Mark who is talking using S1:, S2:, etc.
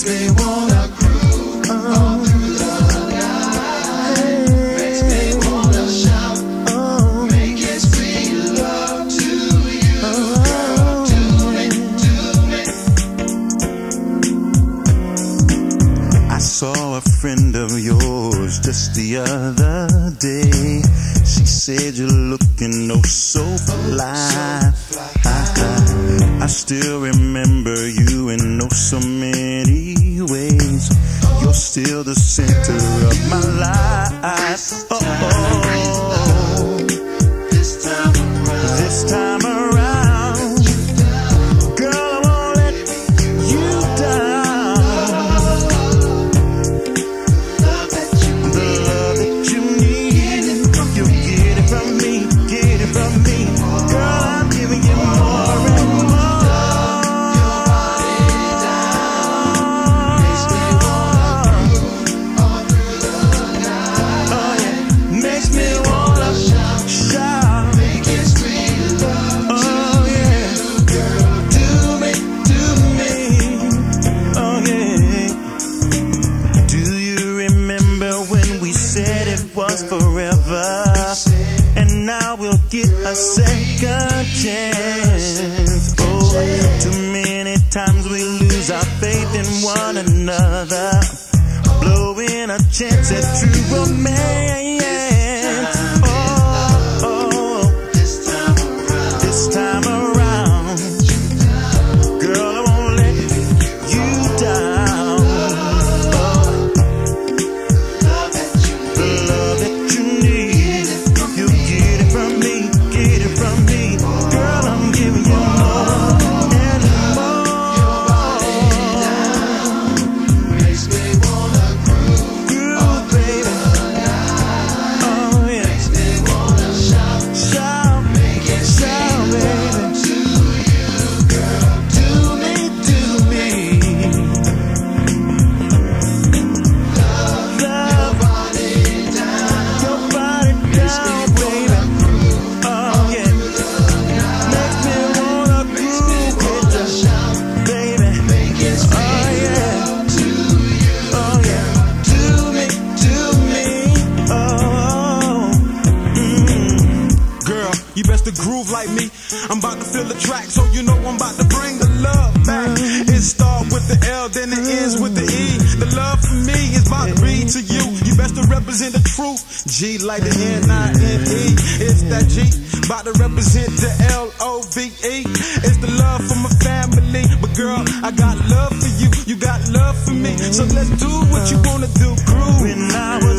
S1: makes me wanna groove all through the night. Makes me wanna shout, making sweet love to you, girl. Do me, do me.
S2: I saw a friend of yours just the other day. She said you're looking oh so fly. I still remember you in oh so many ways. You're still the center of my life. Oh,
S1: This time around,
S2: this time around, girl, I won't let you down.
S1: love that you
S2: The love that you need, you get it from me, get it from me. Girl, I'm giving you more and more.
S1: makes me wanna groove all through the night.
S2: Oh yeah, makes me wanna shout,
S1: Making sweet love
S2: oh yeah,
S1: girl.
S2: do me, oh yeah. Do you remember when we said it was forever? And now we'll get a second chance. Oh, too many times we lose our faith in one another, blowing a chance at true romance. Oh,
S1: This time around,
S2: this time around, girl, I won't let you down.
S1: love that you
S2: The love that you need, you get it from me, get it from me. Girl, I'm giving you more and more.
S1: makes me wanna groove,
S2: Groove, baby. Oh yeah,
S1: makes me wanna shout,
S2: shout,
S1: making
S2: shout, baby.
S1: to you, girl.
S2: Do me, do me. Love
S1: Body down,
S2: your body down, baby. Oh yeah, makes me wanna groove with you,
S1: shout,
S2: baby.
S1: making
S2: Oh
S1: sweet
S2: yeah,
S1: love to you.
S2: oh yeah. Do me, oh.
S3: Girl, you best to groove like me. I'm about to feel the track, so you know I'm about to bring the love back. It starts with the L, then it ends with the E. The love for me is about to be to you. You best to represent the truth. G like the N-I-N-E. It's that G, about to represent the L-O-V-E. It's the love for my family. But girl, I got love for you, you got love for me. So let's do what you wanna do, groove.
S2: When I was